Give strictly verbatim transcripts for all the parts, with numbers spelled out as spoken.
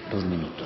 Dos minutos.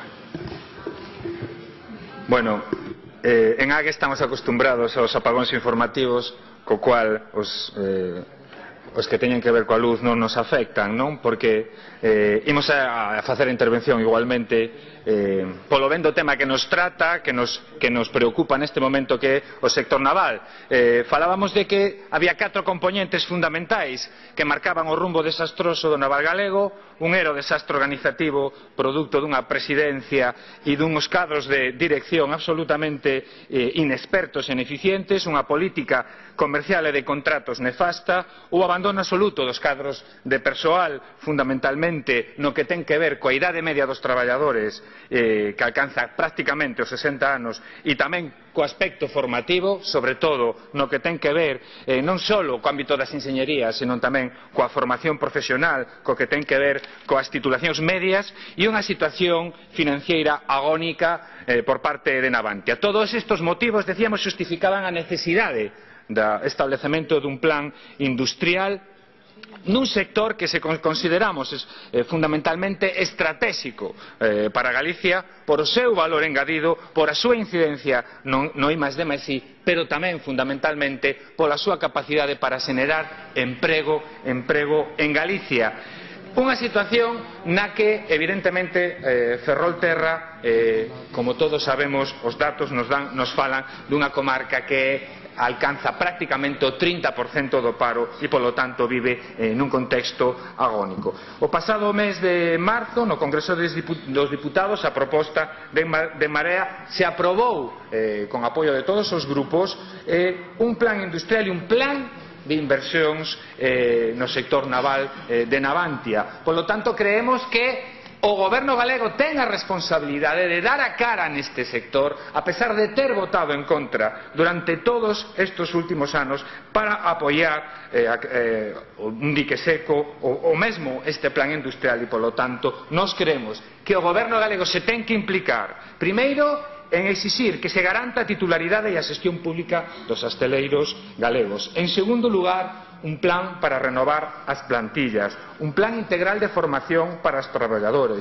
Bueno, eh, en A G estamos acostumbrados aos apagóns informativos, co cual os, eh, os que teñen que ver coa luz non nos afectan, non? Porque eh, imos a, a facer a intervención igualmente eh, polo ben do tema que nos trata, que nos, que nos preocupa neste momento, que é o sector naval. Eh, falábamos de que había catro componentes fundamentais que marcaban o rumbo desastroso do naval galego. Un era o desastre organizativo producto dunha presidencia e duns cadros de dirección absolutamente eh, inexpertos e ineficientes, unha política comercial e de contratos nefasta, o abandono absoluto dos cadros de persoal, fundamentalmente no que ten que ver coa idade media dos traballadores, eh, que alcanza prácticamente os sesenta anos, e tamén co aspecto formativo, sobre todo no que ten que ver eh, non só co ámbito das enxeñerías, senón tamén coa formación profesional, co que ten que ver coas titulacións medias, e unha situación financiera agónica eh, por parte de Navantia. Todos estes motivos, decíamos, justificaban a necesidade do establecemento dun plan industrial nun sector que se consideramos eh, fundamentalmente estratégico eh, para Galicia por o seu valor engadido, por a súa incidencia no, no I máis D máis I, pero tamén fundamentalmente pola súa capacidade para xenerar emprego, emprego en Galicia. Unha situación na que, evidentemente, eh, Ferrolterra, eh, como todos sabemos, os datos nos, dan, nos falan dunha comarca que alcanza prácticamente o trinta por cento do paro e, polo tanto, vive eh, nun contexto agónico. O pasado mes de marzo, no Congreso dos Diputados, a proposta de, de Marea, se aprobou, eh, con apoio de todos os grupos, eh, un plan industrial e un plan de inversións eh, no sector naval eh, de Navantia. Por lo tanto, creemos que o goberno galego ten a responsabilidade de dar a cara neste sector, a pesar de ter votado en contra durante todos estes últimos anos, para apoiar eh, eh, un dique seco o, o mesmo este plan industrial. E, polo tanto, nós creemos que o goberno galego se ten que implicar, primeiro, en exixir que se garanta a titularidade e a xestión pública dos hostaleiros galegos. En segundo lugar, un plan para renovar as plantillas, un plan integral de formación para os traballadores,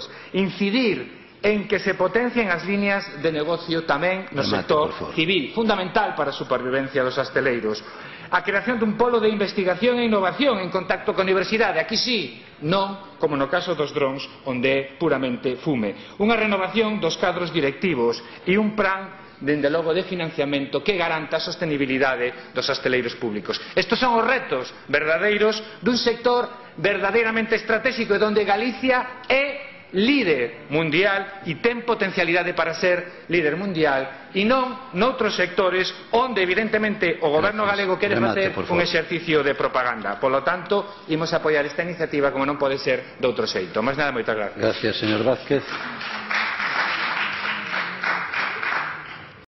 incidir en que se potencien as líneas de negocio tamén no sector civil, fundamental para a supervivencia dos hostaleiros, a creación dun polo de investigación e innovación en contacto coa universidade, aquí sí, non como no caso dos drons, onde é puramente fume, unha renovación dos cadros directivos e un plan, dende logo, de financiamento que garanta a sostenibilidade dos hostaleiros públicos. Estes son os retos verdadeiros dun sector verdadeiramente estratégico e onde Galicia é líder mundial e ten potencialidade para ser líder mundial, e non noutros sectores onde evidentemente o goberno galego quere facer un exercicio de propaganda. Por lo tanto, imos apoiar esta iniciativa como non pode ser de outro xeito. Máis nada, moitas gracias. Gracias, señor Vázquez.